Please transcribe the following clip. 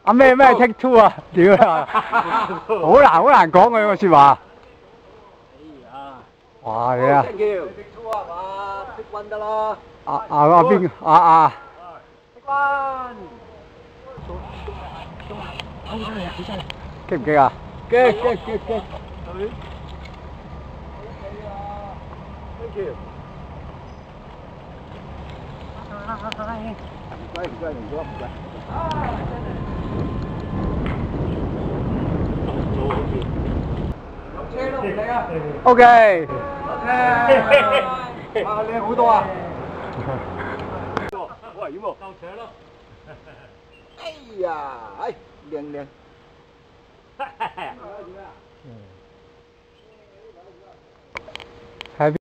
啊咩 take two 啊？屌啊！好難講嘅個説話。哇你啊！ take two 啊嘛，take one 得咯。 邊啊 ？take one。 激唔激啊？ 激。Thank you。唔該，唔該。車都唔理啊。 OK。 哇，靚好多啊！哇，有冇？夠扯咯。哎呀，哎，靚。